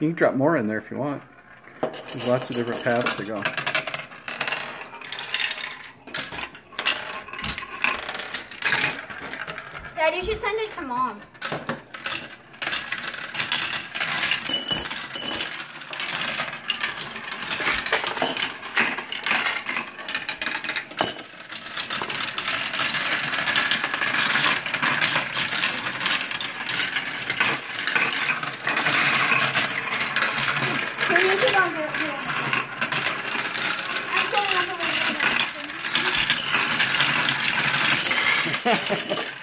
You can drop more in there if you want. There's lots of different paths to go. Dad, you should send it to Mom. I'm going up a little bit.